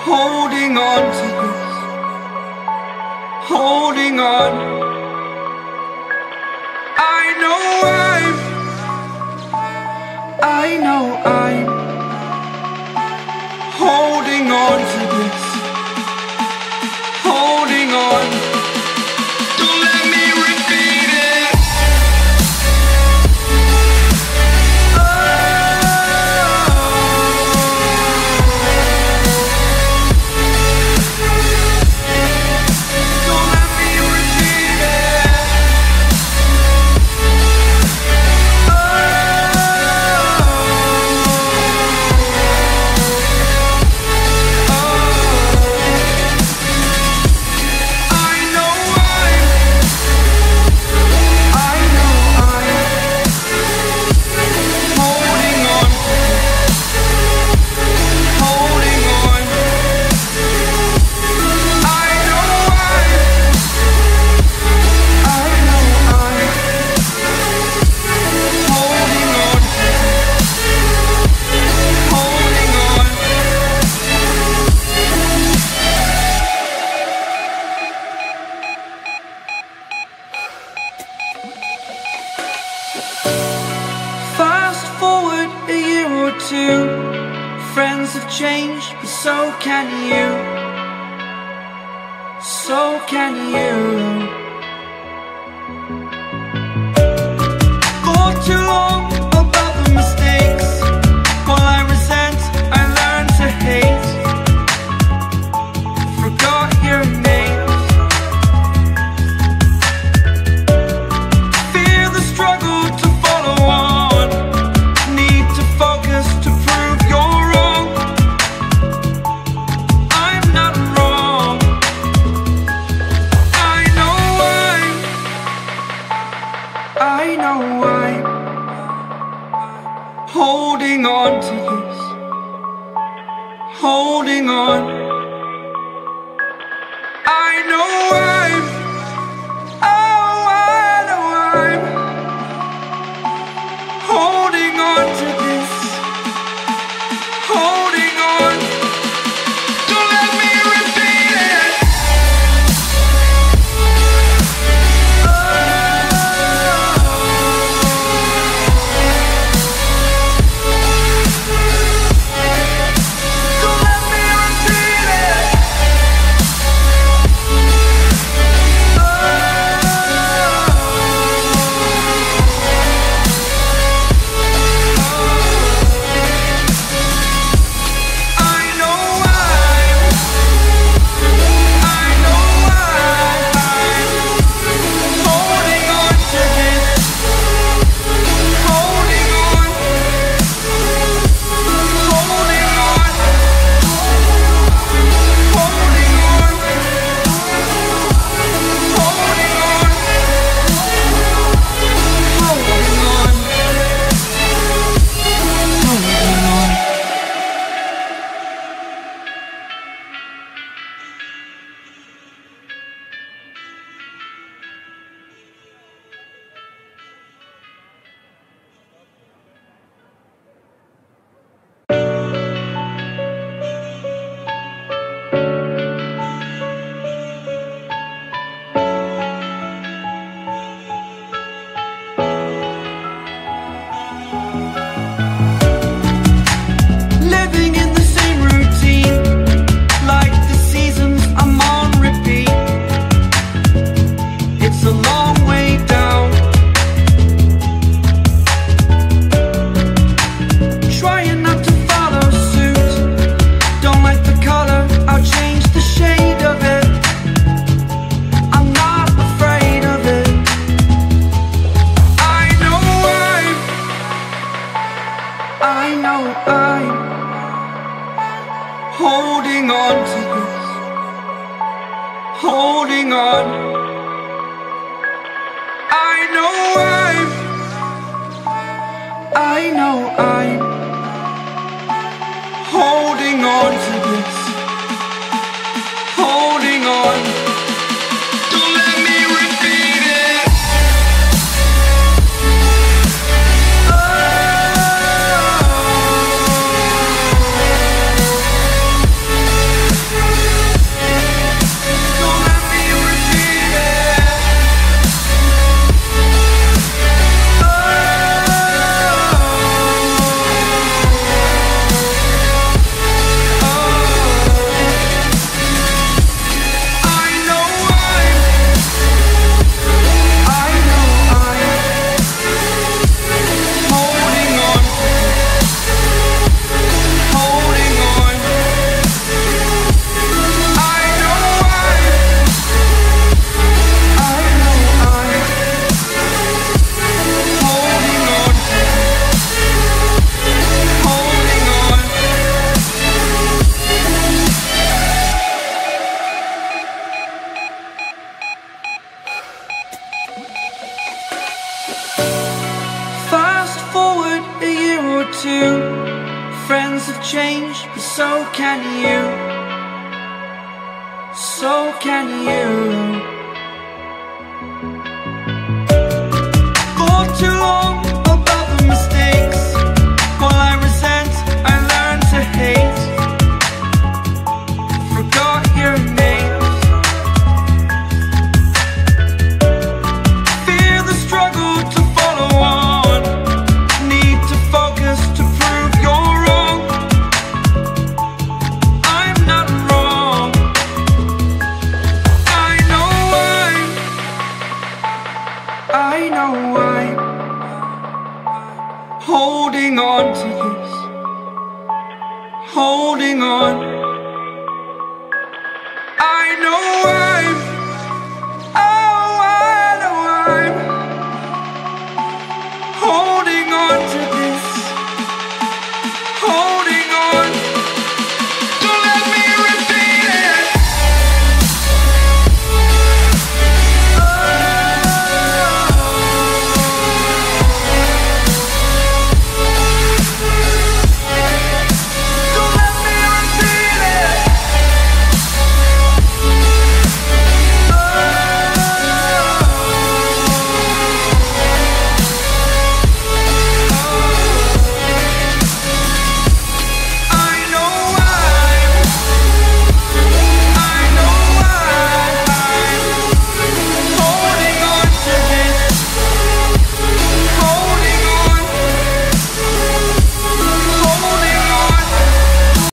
holding on to this, holding on. I know I'm holding on to this, holding on. Don't let me repeat it. Don't let me repeat it. Fast forward a year or two, friends have changed, but so can you, so can you. For too long about the mistakes, while I resent, I learned to hate. Forgot your names. Fear the struggle to follow on. Need to focus to prove you're wrong. I'm not wrong. I know I'm holding on to this, holding on. I know I'm holding on to this, holding on. Don't let me repeat it. Don't let me repeat it. Living in the same routine, like the seasons I'm on repeat. It's a long way down. Trying not to follow suit. Don't like the color, I'll change the shade of it. I'm not afraid of it. I know I'm holding on to this, holding on. I know I'm holding on to this, holding on. Don't let me repeat it. Oh. change, but so can you. So can you. For too long about the mistakes, while I resent, I learned to hate. Forgot your names. Fear the struggle to follow on. Need to focus to prove you're wrong. I'm not wrong. I know why. I know why. Holding on to this. Holding on. I know why.